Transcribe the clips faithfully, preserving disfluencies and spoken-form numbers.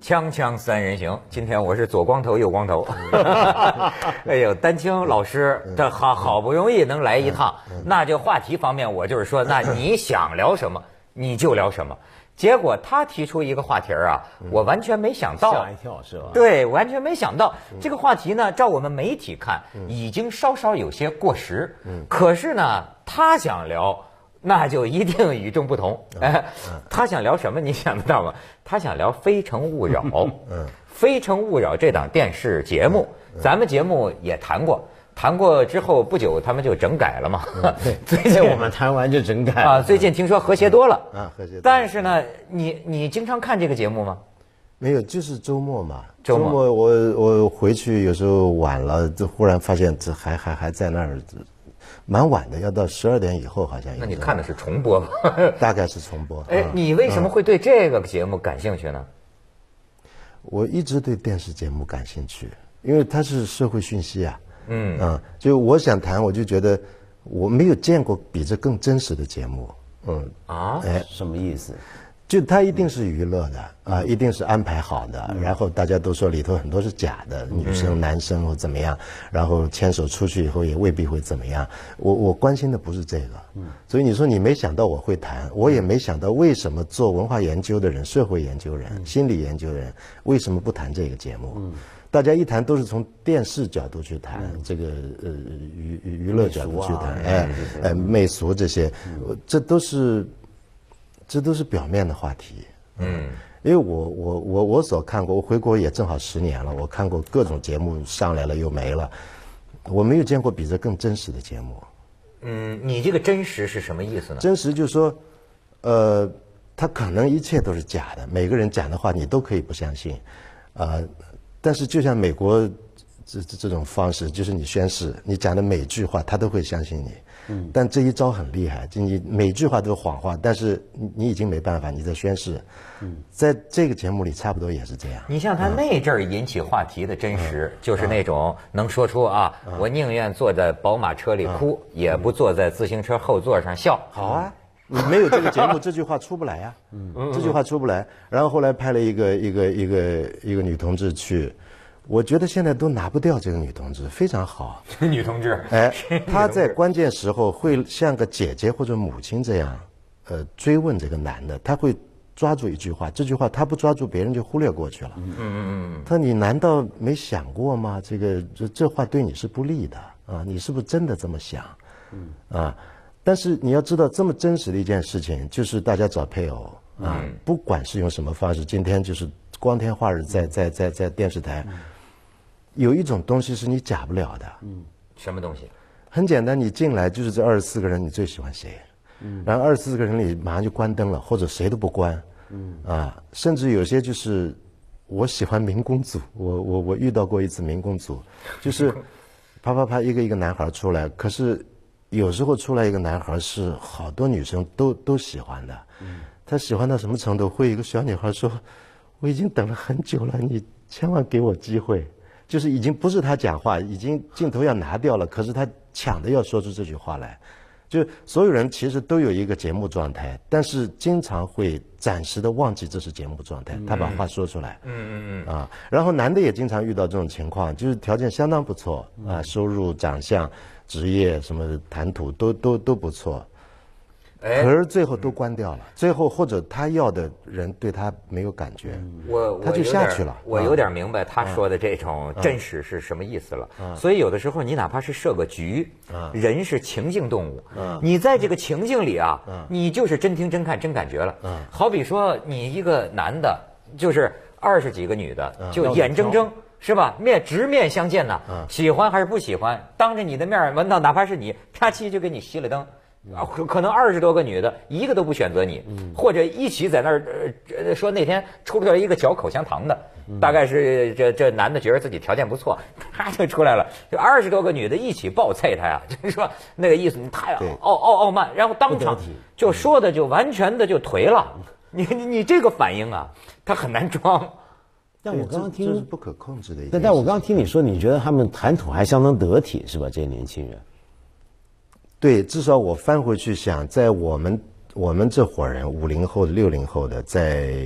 锵锵三人行，今天我是左光头右光头。哎呦，丹青老师，这好好不容易能来一趟，那就话题方面，我就是说，那你想聊什么你就聊什么。结果他提出一个话题啊，我完全没想到， 吓一跳是吧？ 对，完全没想到这个话题呢，照我们媒体看，已经稍稍有些过时。可是呢，他想聊。那就一定与众不同。哎，他想聊什么？你想得到吗？他想聊《非诚勿扰》。嗯，《非诚勿扰》这档电视节目，咱们节目也谈过，谈过之后不久他们就整改了嘛。 最近我们谈完就整改啊。最近听说和谐多了啊，和谐多。 但是呢，你你经常看这个节目吗？ 没有，就是周末嘛。 周末， 周末我我回去有时候晚了，就忽然发现这还还还在那儿。蛮晚的，要到十二点以后好像。 那你看的是重播吗？ 大概是重播。 哎，你为什么会对这个节目感兴趣呢？ 我一直对电视节目感兴趣，因为它是社会讯息啊。 嗯啊，就我想谈，我就觉得我没有见过比这更真实的节目。嗯啊， 哎， 什么意思？ 就它一定是娱乐的啊，一定是安排好的，然后大家都说里头很多是假的，女生、男生或怎么样，然后牵手出去以后也未必会怎么样。我我关心的不是这个，所以你说你没想到我会谈，我也没想到为什么做文化研究的人、社会研究人、心理研究人为什么不谈这个节目？大家一谈都是从电视角度去谈，这个呃娱娱乐角度去谈，哎哎媚俗这些，这都是。这都是表面的话题，嗯，因为我我我我所看过，我回国也正好十年了，我看过各种节目上来了又没了，我没有见过比这更真实的节目。 嗯，你这个真实是什么意思呢？ 真实就是说，呃，他可能一切都是假的，每个人讲的话你都可以不相信，啊、呃，但是就像美国这这这种方式，就是你宣誓，你讲的每句话他都会相信你。嗯，但这一招很厉害，就你每句话都是谎话，但是你你已经没办法，你在宣誓。嗯，在这个节目里差不多也是这样。 你像他那阵儿引起话题的真实，嗯、就是那种能说出啊，嗯、我宁愿坐在宝马车里哭，嗯、也不坐在自行车后座上笑。 好啊，你没有这个节目，这句话出不来呀、啊。嗯，这句话出不来。然后后来派了一个一个一个一个女同志去。我觉得现在都拿不掉这个女同志，非常好。 女同志， 哎，她在关键时候会像个姐姐或者母亲这样，呃，追问这个男的，他会抓住一句话，这句话他不抓住，别人就忽略过去了。嗯嗯嗯。他说：“你难道没想过吗？这个这这话对你是不利的啊！你是不是真的这么想？嗯啊，但是你要知道，这么真实的一件事情，就是大家找配偶啊，嗯、不管是用什么方式，今天就是光天化日在在在在电视台。嗯有一种东西是你假不了的， 嗯，什么东西？ 很简单，你进来就是这二十四个人，你最喜欢谁？嗯，然后二十四个人里马上就关灯了，或者谁都不关，嗯啊，甚至有些就是我喜欢民工组，我我我遇到过一次民工组，就是啪啪啪一个一个男孩出来，可是有时候出来一个男孩是好多女生都都喜欢的，嗯，他喜欢到什么程度？会有一个小女孩说：“我已经等了很久了，你千万给我机会。”就是已经不是他讲话，已经镜头要拿掉了，可是他抢着要说出这句话来。就所有人其实都有一个节目状态，但是经常会暂时的忘记这是节目状态，他把话说出来。嗯嗯嗯。啊，然后男的也经常遇到这种情况，就是条件相当不错啊，收入、长相、职业什么谈吐都都都不错。可是最后都关掉了，最后或者他要的人对他没有感觉， 我他就下去了。 我有点明白他说的这种真实是什么意思了。所以有的时候你哪怕是设个局，人是情境动物，你在这个情境里啊，你就是真听真看真感觉了。好比说你一个男的，就是二十几个女的，就眼睁睁是吧，面直面相见呐，喜欢还是不喜欢，当着你的面闻到，哪怕是你啪叽就给你熄了灯。啊，可可能二十多个女的，一个都不选择你，嗯、或者一起在那儿呃说那天出来一个嚼口香糖的，嗯、大概是这这男的觉得自己条件不错，他就出来了，就二十多个女的一起暴啐他呀，就是说那个意思，你太傲傲傲慢，然后当场就说的就完全的就颓了，你你你这个反应啊，他很难装。 但我刚刚听这是不可控制的一件事。 但但我刚刚听你说，你觉得他们谈吐还相当得体，是吧？这些年轻人。 对，至少我翻回去想，在我们我们这伙人五零后的、六零后的，在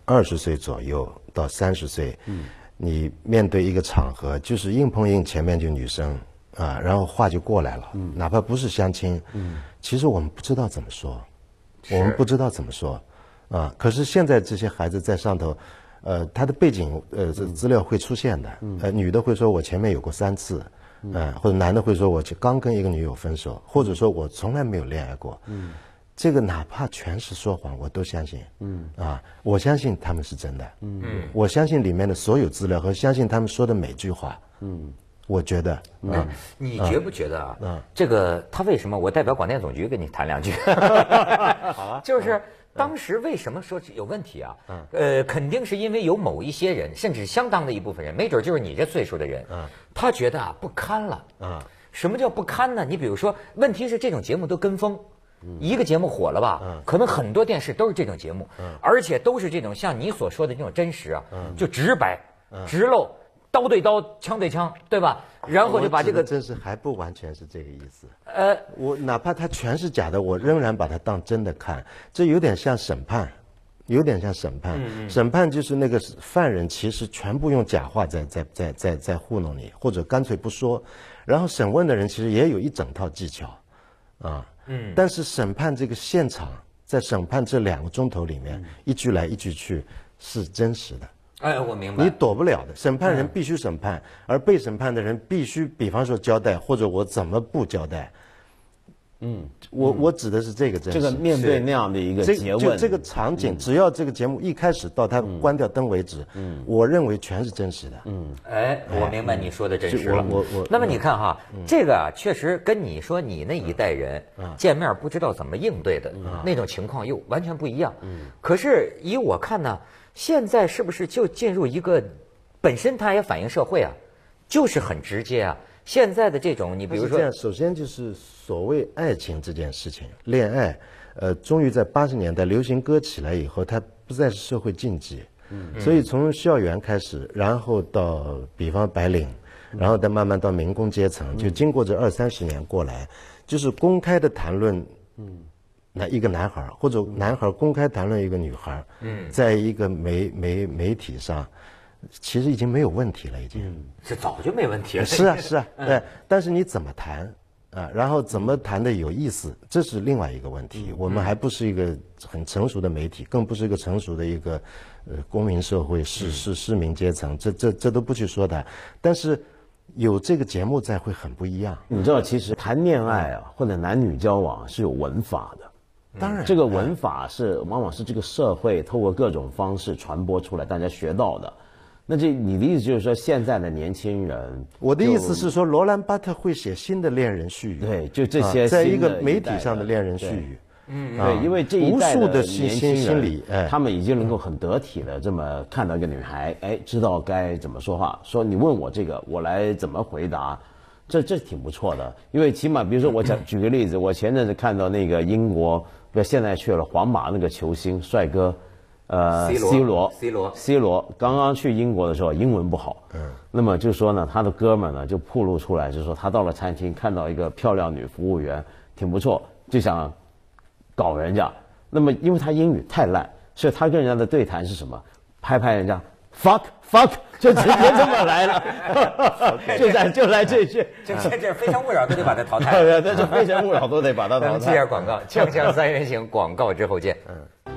二十岁左右到三十岁，嗯，你面对一个场合，就是硬碰硬，前面就女生啊，然后话就过来了，嗯，哪怕不是相亲，嗯，其实我们不知道怎么说，我们不知道怎么说，啊，可是现在这些孩子在上头。呃，他的背景呃资料会出现的，呃，女的会说我前面有过三次，嗯、呃，或者男的会说我刚跟一个女友分手，或者说我从来没有恋爱过，嗯，这个哪怕全是说谎，我都相信，嗯，啊，我相信他们是真的，嗯，我相信里面的所有资料和相信他们说的每句话，嗯，我觉得， 嗯，啊、你觉不觉得啊？嗯，这个他为什么？我代表广电总局跟你谈两句，好啊，就是。当时为什么说有问题啊？嗯，呃，肯定是因为有某一些人，甚至相当的一部分人，没准就是你这岁数的人，嗯，他觉得啊不堪了，嗯，什么叫不堪呢？你比如说，问题是这种节目都跟风，嗯、一个节目火了吧，嗯，可能很多电视都是这种节目，嗯，而且都是这种像你所说的这种真实啊，嗯，就直白、嗯、直露。刀对刀，枪对枪，对吧？然后就把这个， 真是还不完全是这个意思。呃，我哪怕它全是假的，我仍然把它当真的看。这有点像审判，有点像审判。嗯、审判就是那个犯人其实全部用假话在在在在在糊弄你，或者干脆不说。然后审问的人其实也有一整套技巧，啊，嗯。但是审判这个现场，在审判这两个钟头里面，嗯、一句来一句去，是真实的。 哎，我明白， 你躲不了的。审判人必须审判，嗯、而被审判的人必须，比方说交代，或者我怎么不交代。嗯，我我指的是这个真实。 这个面对那样的一个诘问， 就这个场景，嗯、只要这个节目一开始到他关掉灯为止，嗯，我认为全是真实的。 嗯，哎，我明白你说的真实了。 我我那么你看哈，嗯、这个啊，确实跟你说你那一代人、嗯、见面不知道怎么应对的、嗯、那种情况又完全不一样。嗯，可是以我看呢。现在是不是就进入一个，本身它也反映社会啊，就是很直接啊。现在的这种，你比如说， 这样，首先就是所谓爱情这件事情，恋爱，呃，终于在八十年代流行歌起来以后，它不再是社会禁忌。嗯，所以从校园开始，然后到比方白领，然后再慢慢到民工阶层，就经过这二三十年过来，就是公开的谈论，嗯。那一个男孩或者男孩公开谈论一个女孩，嗯，在一个媒媒媒体上，其实已经没有问题了，已经。嗯， 这早就没问题了。 是啊，是啊，对。但是你怎么谈啊？然后怎么谈的有意思，这是另外一个问题。我们还不是一个很成熟的媒体，更不是一个成熟的一个呃公民社会，市市市民阶层，这这这都不去说它。但是有这个节目在，会很不一样。 你知道，其实谈恋爱啊，或者男女交往是有文法的。 当然， 这个文法是往往是这个社会透过各种方式传播出来，大家学到的。那这你的意思就是说，现在的年轻人， 我的意思是说，罗兰巴特会写新的恋人絮语， 对，就这些、 啊，在一个媒体上的恋人絮语， 嗯，对，因为这一代的年轻人，哎，他们已经能够很得体的这么看到一个女孩，哎，知道该怎么说话，说你问我这个，我来怎么回答。这这挺不错的，因为起码比如说我讲举个例子，我前阵子看到那个英国，不现在去了皇马那个球星帅哥，呃 ，C 罗 ，C 罗 ，C 罗刚刚去英国的时候英文不好，嗯，那么就说呢，他的哥们呢就暴露出来，就说他到了餐厅看到一个漂亮女服务员挺不错，就想搞人家，那么因为他英语太烂，所以他跟人家的对谈是什么？拍拍人家 fuck fuck。就直接这么来了，就在就来这句， 这这这非诚勿扰都得把它淘汰， 对，这是非诚勿扰都得把它淘汰。 咱们接下广告，锵锵三人行，广告之后见。嗯。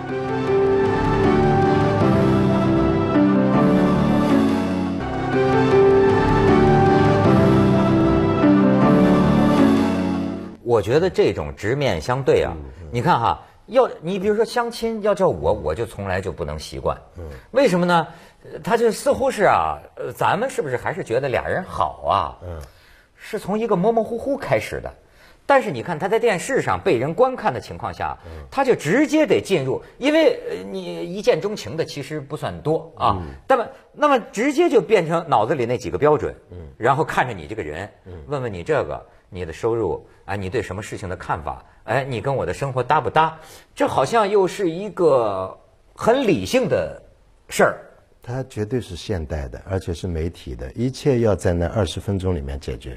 我觉得这种直面相对啊，你看哈，要你比如说相亲，要叫我，我就从来就不能习惯。嗯，为什么呢？他就似乎是啊，呃，咱们是不是还是觉得俩人好啊？嗯，是从一个模模糊糊开始的，但是你看他在电视上被人观看的情况下，他就直接得进入，因为你一见钟情的其实不算多啊，那么那么直接就变成脑子里那几个标准，嗯，然后看着你这个人，问问你这个你的收入啊，你对什么事情的看法，哎，你跟我的生活搭不搭？这好像又是一个很理性的事儿。 它绝对是现代的，而且是媒体的，一切要在那二十分钟里面解决。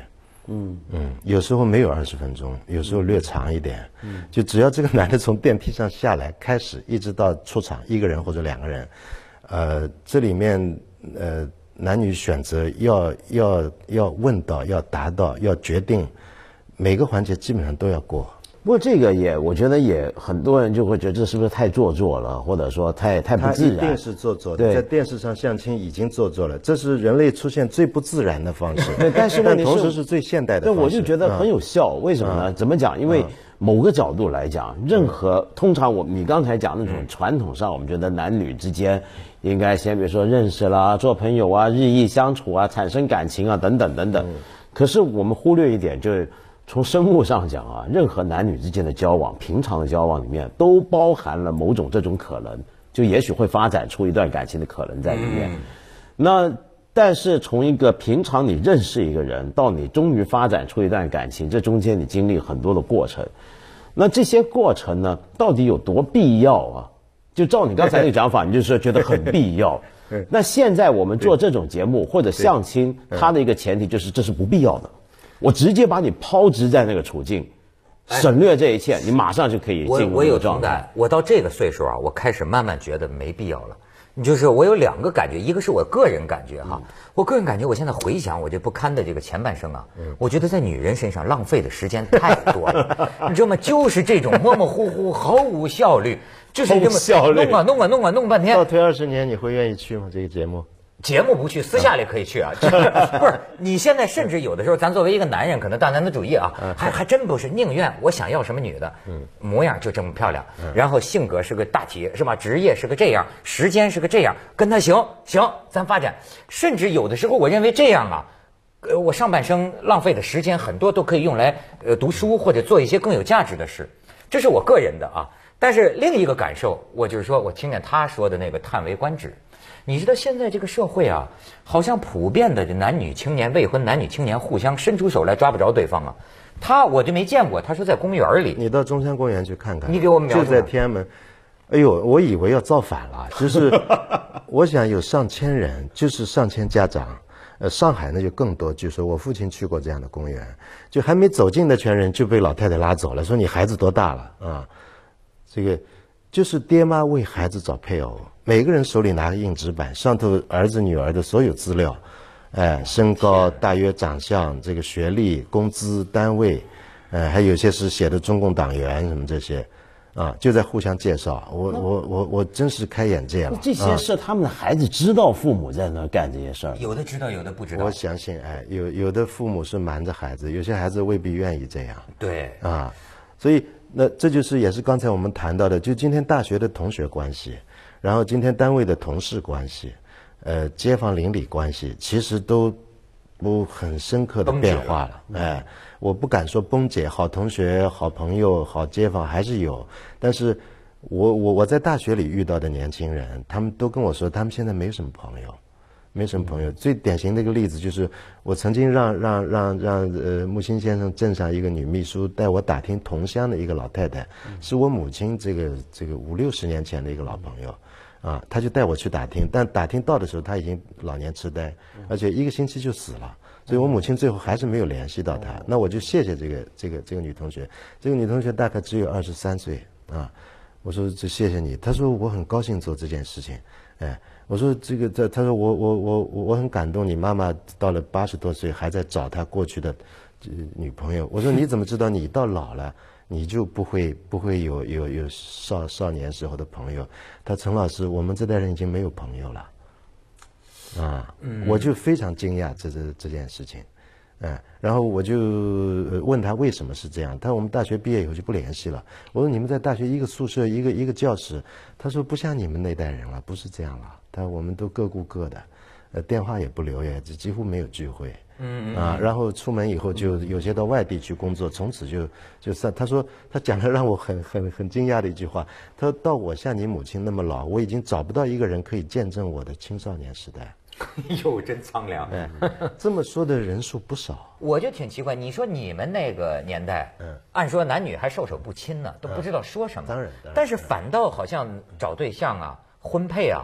嗯嗯，有时候没有二十分钟，有时候略长一点。嗯，就只要这个男的从电梯上下来开始，一直到出场，一个人或者两个人，呃，这里面呃男女选择要要要问到，要达到，要决定，每个环节基本上都要过。 不过这个也，我觉得也很多人就会觉得这是不是太做作了，或者说太太不自然。 他一定是做作的，在电视上相亲已经做作了，这是人类出现最不自然的方式。 对，但是问题是， 但同时是最现代的方式。 对，我就觉得很有效。嗯、为什么呢？怎么讲？因为某个角度来讲，任何通常我你刚才讲那种传统上，我们觉得男女之间应该先比如说认识啦、做朋友啊、日益相处啊、产生感情啊等等等等。可是我们忽略一点，就是。从生物上讲啊，任何男女之间的交往，平常的交往里面都包含了某种这种可能，就也许会发展出一段感情的可能在里面。嗯、那但是从一个平常你认识一个人到你终于发展出一段感情，这中间你经历很多的过程。那这些过程呢，到底有多必要啊？就照你刚才那个讲法，你就是觉得很必要。那现在我们做这种节目或者相亲，它的一个前提就是这是不必要的。我直接把你抛掷在那个处境，省略这一切，你马上就可以进入我我有同感，我到这个岁数啊，我开始慢慢觉得没必要了。你就是我有两个感觉，一个是我个人感觉哈，我个人感觉我现在回想我这不堪的这个前半生啊，我觉得在女人身上浪费的时间太多了，你知道吗？就是这种模模糊糊，毫无效率，就是这么弄啊弄啊弄啊弄半天。 倒退二十年，你会愿意去吗？这个节目？ 节目不去，私下里可以去啊。不是，你现在甚至有的时候，咱作为一个男人，可能大男子主义啊，还还真不是，宁愿我想要什么女的，模样就这么漂亮，然后性格是个大体是吧？职业是个这样，时间是个这样，跟他行行，咱发展。甚至有的时候，我认为这样啊，呃，我上半生浪费的时间很多都可以用来呃读书或者做一些更有价值的事，这是我个人的啊。但是另一个感受，我就是说我听见他说的那个叹为观止。你知道现在这个社会啊，好像普遍的男女青年、未婚男女青年互相伸出手来抓不着对方啊。他我就没见过，他说在公园里。 你到中山公园去看看。 你给我描述。 就在天安门。哎呦，我以为要造反了，就是我想有上千人，就是上千家长。呃，上海呢就更多，据说我父亲去过这样的公园，就还没走进的圈人就被老太太拉走了，说你孩子多大了啊？这个就是爹妈为孩子找配偶。每个人手里拿个硬纸板，上头儿子女儿的所有资料，哎，身高、大约长相、这个学历、工资、单位，呃，还有些是写的中共党员什么这些，啊，就在互相介绍。我我我我真是开眼界了。 这些是他们的孩子知道父母在那干这些事儿， 有的知道，有的不知道。 我相信，哎，有有的父母是瞒着孩子，有些孩子未必愿意这样。 对， 啊，所以那这就是也是刚才我们谈到的，就今天大学的同学关系。然后今天单位的同事关系，呃，街坊邻里关系，其实都不很深刻的变化了。哎，我不敢说崩解，好同学、好朋友、好街坊还是有，但是我我我在大学里遇到的年轻人，他们都跟我说，他们现在没什么朋友，没什么朋友。最典型的一个例子就是，我曾经让让让让呃木心先生镇上一个女秘书带我打听同乡的一个老太太，是我母亲这个这个五六十年前的一个老朋友。啊，他就带我去打听，但打听到的时候他已经老年痴呆，而且一个星期就死了，所以我母亲最后还是没有联系到他。那我就谢谢这个这个这个女同学，这个女同学大概只有二十三岁啊。我说这谢谢你，她说我很高兴做这件事情，哎，我说这个这，她说我我我我很感动，你妈妈到了八十多岁还在找她过去的女朋友。我说你怎么知道你到老了？你就不会不会有有有少少年时候的朋友？他陈老师，我们这代人已经没有朋友了，啊，嗯、我就非常惊讶这这这件事情，嗯，然后我就问他为什么是这样，他说我们大学毕业以后就不联系了。我说你们在大学一个宿舍一个一个教室，他说不像你们那代人了，不是这样了，他说我们都各顾各的，呃，电话也不留，也几乎没有聚会。嗯啊，然后出门以后就有些到外地去工作，从此就就散。他说他讲了让我很很很惊讶的一句话，他说到我像你母亲那么老，我已经找不到一个人可以见证我的青少年时代。 哟，真苍凉。 哎，这么说的人数不少。 我就挺奇怪，你说你们那个年代，嗯，按说男女还授手不亲呢，都不知道说什么。 当然， 但是反倒好像找对象啊、婚配啊。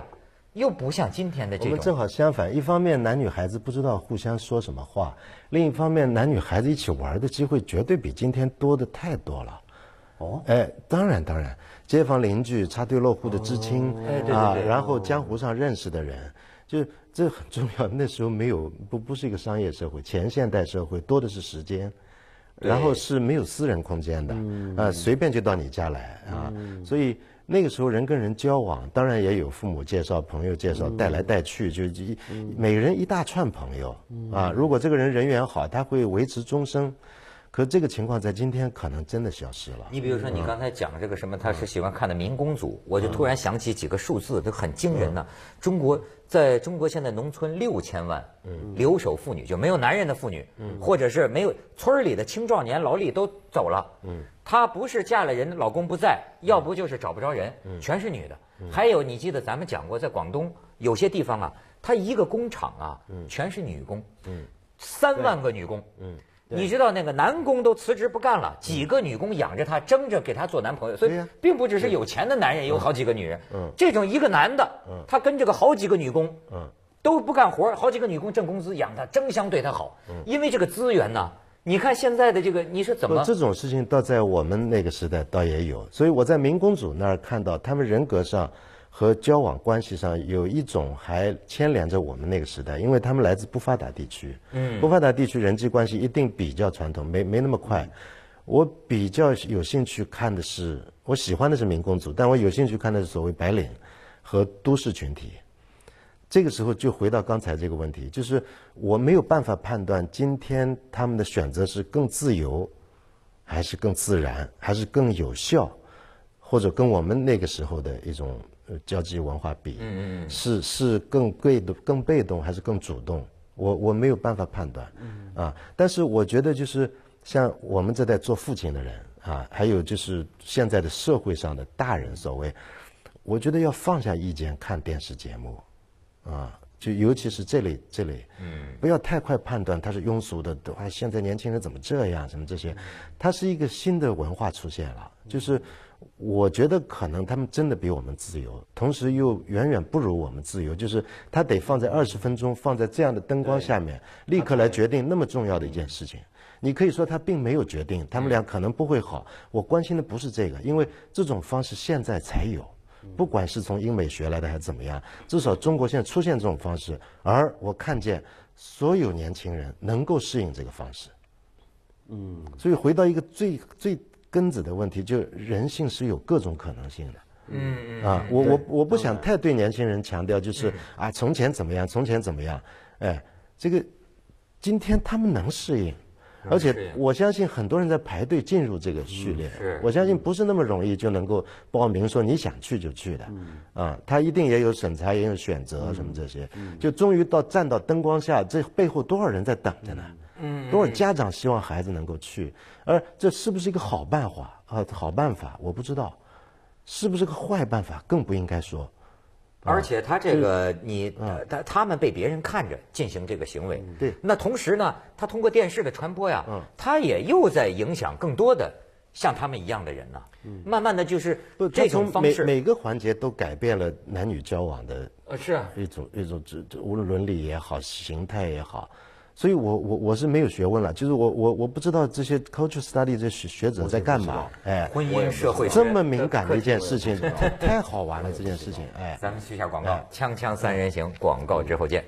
又不像今天的这种。 我们正好相反，一方面男女孩子不知道互相说什么话，另一方面男女孩子一起玩的机会绝对比今天多的太多了。哦，哎，当然当然，街坊邻居、插队落户的知青、 哦、对对对啊，然后江湖上认识的人，就这很重要。那时候没有不不是一个商业社会，前现代社会多的是时间。然后是没有私人空间的，嗯、啊，随便就到你家来啊，嗯、所以那个时候人跟人交往，当然也有父母介绍、朋友介绍，带来带去，就一、嗯、每人一大串朋友啊。如果这个人人缘好，他会维持终生。可这个情况在今天可能真的消失了。 你比如说，你刚才讲这个什么，他是喜欢看的《明公主》，我就突然想起几个数字，都很惊人呢。中国在中国现在农村六千万留守妇女，就没有男人的妇女，或者是没有村里的青壮年劳力都走了。她不是嫁了人，老公不在，要不就是找不着人，全是女的。还有，你记得咱们讲过，在广东有些地方啊，它一个工厂啊，全是女工，三万个女工。你知道那个男工都辞职不干了，几个女工养着他，争着给他做男朋友，所以并不只是有钱的男人有好几个女人，这种一个男的，他跟这个好几个女工，都不干活，好几个女工挣工资养他，争相对他好，因为这个资源呢，你看现在的这个你是怎么？ 这种事情倒在我们那个时代倒也有，所以我在明公主那儿看到他们人格上和交往关系上有一种还牵连着我们那个时代，因为他们来自不发达地区，嗯，不发达地区人际关系一定比较传统，没没那么快。我比较有兴趣看的是，我喜欢的是明公主，但我有兴趣看的是所谓白领和都市群体。这个时候就回到刚才这个问题，就是我没有办法判断今天他们的选择是更自由，还是更自然，还是更有效，或者跟我们那个时候的一种交际文化比，嗯嗯，是是更被动、更被动还是更主动？我我没有办法判断，嗯啊。但是我觉得就是像我们这代做父亲的人啊，还有就是现在的社会上的大人，所谓，我觉得要放下意见看电视节目，啊，就尤其是这类这类，嗯，不要太快判断它是庸俗的，哇，现在年轻人怎么这样，什么这些，它是一个新的文化出现了，就是。我觉得可能他们真的比我们自由，同时又远远不如我们自由。就是他得放在二十分钟，放在这样的灯光下面，立刻来决定那么重要的一件事情。你可以说他并没有决定，他们俩可能不会好。我关心的不是这个，因为这种方式现在才有，不管是从英美学来的还是怎么样，至少中国现在出现这种方式，而我看见所有年轻人能够适应这个方式。嗯，所以回到一个最最。根子的问题，就人性是有各种可能性的。嗯嗯啊，我我我不想太对年轻人强调，就是啊，从前怎么样，从前怎么样，哎，这个今天他们能适应，而且我相信很多人在排队进入这个序列。是，我相信不是那么容易就能够报名说你想去就去的。啊，他一定也有审查，也有选择什么这些。就终于到站到灯光下，这背后多少人在等着呢？嗯，多少家长希望孩子能够去，而这是不是一个好办法啊？好办法我不知道，是不是个坏办法更不应该说。 而且他这个你他他们被别人看着进行这个行为， 对， 那同时呢，他通过电视的传播呀，他也又在影响更多的像他们一样的人呢。慢慢的就是这种方式， 每每个环节都改变了男女交往的， 呃是啊， 一种一种这无论伦理也好，形态也好。所以我我我是没有学问了，就是我我我不知道这些 culture study 这学学者在干嘛，哎， 婚姻社会这么敏感的一件事情，太好玩了这件事情，哎， 咱们去下广告，锵锵三人行，广告之后见。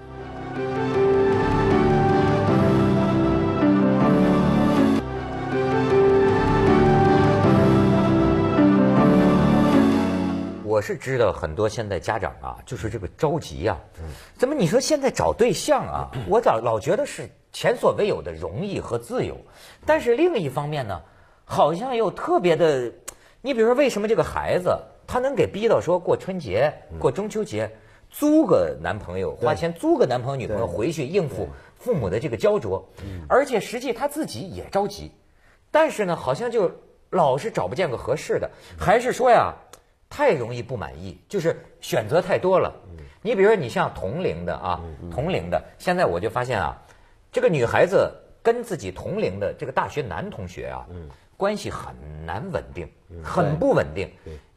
我是知道很多现在家长啊，就是这个着急呀、啊，怎么你说现在找对象啊，我老老觉得是前所未有的容易和自由，但是另一方面呢，好像又特别的，你比如说为什么这个孩子他能给逼到说过春节、过中秋节，租个男朋友，花钱租个男朋友女朋友回去应付父母的这个焦灼，而且实际他自己也着急，但是呢，好像就老是找不见个合适的，还是说呀？太容易不满意，就是选择太多了。你比如说，你像同龄的啊，同龄的，现在我就发现啊，这个女孩子跟自己同龄的这个大学男同学啊，关系很难稳定，很不稳定。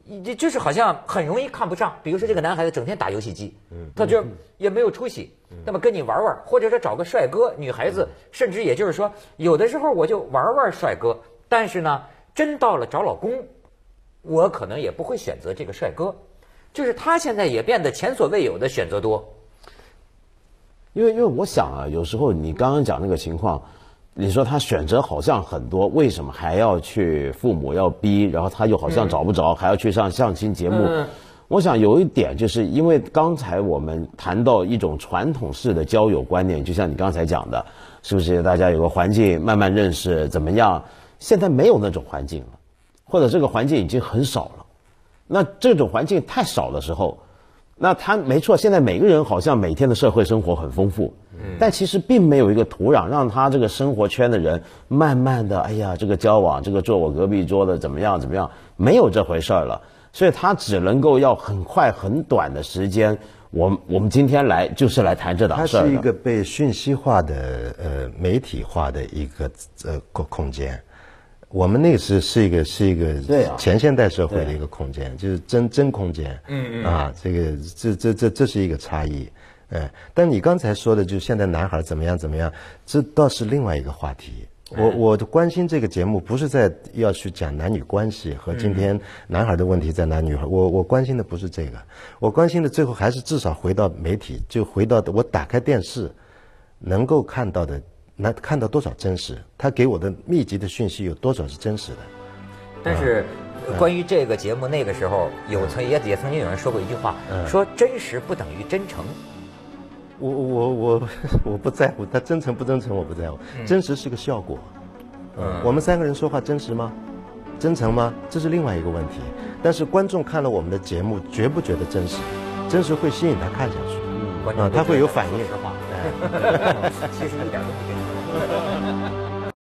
这就是好像很容易看不上。比如说这个男孩子整天打游戏机，他就也没有出息，那么跟你玩玩，或者说找个帅哥，女孩子甚至也就是说，有的时候我就玩玩帅哥，但是呢，真到了找老公，我可能也不会选择这个帅哥。就是他现在也变得前所未有的选择多。 因为因为我想啊，有时候你刚刚讲那个情况。你说他选择好像很多，为什么还要去父母要逼，然后他又好像找不着，嗯、还要去上相亲节目？嗯、我想有一点就是因为刚才我们谈到一种传统式的交友观念，就像你刚才讲的，是不是大家有个环境慢慢认识怎么样？现在没有那种环境了，或者这个环境已经很少了。那这种环境太少的时候，那他没错，现在每个人好像每天的社会生活很丰富。但其实并没有一个土壤让他这个生活圈的人慢慢的，哎呀，这个交往，这个坐我隔壁桌的怎么样怎么样，没有这回事儿了。所以他只能够要很快很短的时间，我我们今天来就是来谈这档事儿。 它是一个被讯息化的呃媒体化的一个呃空空间。我们那个是是一个是一个前现代社会的一个空间，就是真真空间。嗯嗯啊，这个这这这这是一个差异。哎，但你刚才说的，就现在男孩怎么样怎么样，这倒是另外一个话题。我我关心这个节目，不是在要去讲男女关系和今天男孩的问题在男女孩，我我关心的不是这个，我关心的最后还是至少回到媒体，就回到我打开电视能够看到的，那看到多少真实，他给我的密集的讯息有多少是真实的。 但是关于这个节目，那个时候有曾也也曾经有人说过一句话，说真实不等于真诚。 我我我我不在乎他真诚不真诚，我不在乎，嗯、真实是个效果。嗯，我们三个人说话真实吗？真诚吗？这是另外一个问题。但是观众看了我们的节目，觉不觉得真实？真实会吸引他看下去。嗯，啊，他会有反应。 说实话，其实一点都不真实。